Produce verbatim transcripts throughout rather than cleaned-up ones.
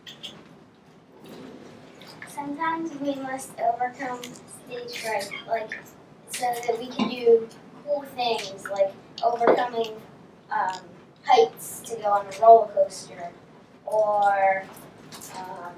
Sometimes we must overcome stage fright, like so that we can do cool things, like overcoming um, heights to go on a roller coaster, or um,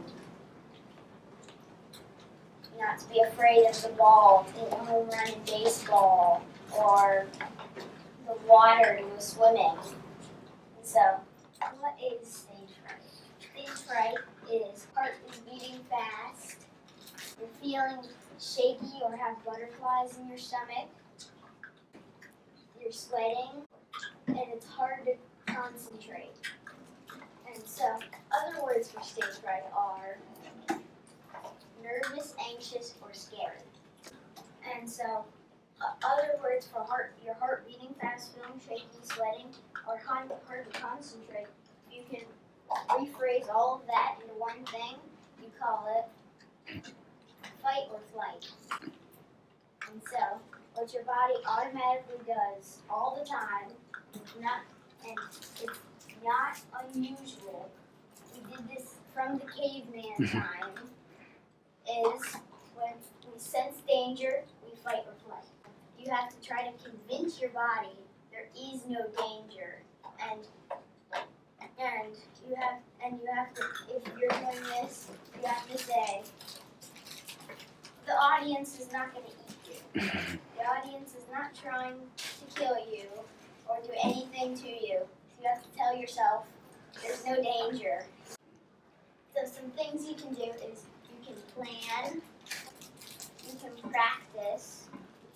not to be afraid of the ball, in a home run in baseball, or the water to go swimming. And so, what is stage fright? Stage fright is heart is beating fast, you're feeling shaky or have butterflies in your stomach, you're sweating, and it's hard to concentrate. And so, other words for stage fright are nervous, anxious, or scared. And so, uh, other words for heart, your heart beating fast, feeling shaky, sweating, or hard, hard to concentrate. You can rephrase all of that into one thing. You call it fight or flight. And so, what your body automatically does all the time, not and it's not unusual. We did this from the caveman time. Is when we sense danger, we fight or flight. You have to try to convince your body there is no danger, and and you have and you have to, if you're doing this, you have to say, the audience is not going to eat you. The audience is not trying to kill you or do anything to you. So you have to tell yourself there's no danger. So some things you can do is you can plan, you can practice,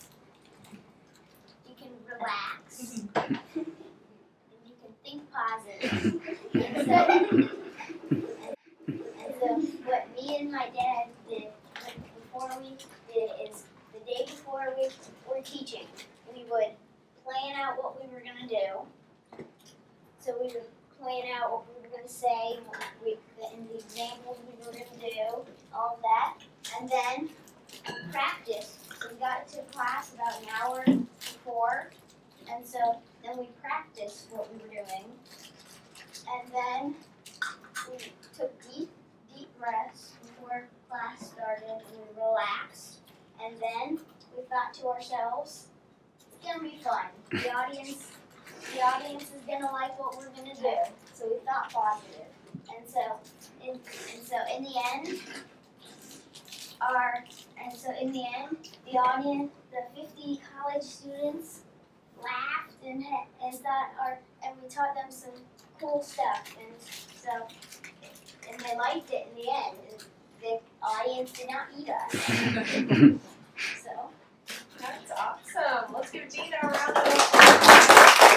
you can relax, and you can think positive. And so, and so what me and my dad did before we did it is the day before we were teaching, we would plan out what we were going to do. So we would plan out what we were going to say, what we, and the examples we were going to do, all of that, and then practice. So we got to class about an hour before, and so then we practiced what we were doing, and then we took deep, deep breaths before class started, and we relaxed, and then we thought to ourselves, it's going to be fun. The audience The audience is going to like what we're going to do. So we thought positive. And so, in, and so in the end, our, and so in the end, the audience, the fifty college students laughed and, and thought our, and we taught them some cool stuff. And so, and they liked it in the end. And the audience did not eat us. So. That's awesome. Let's give Dina a round of applause.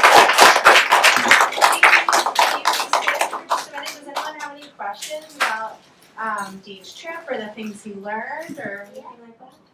Does anyone have any questions about um, Dean's trip or the things he learned or anything like that?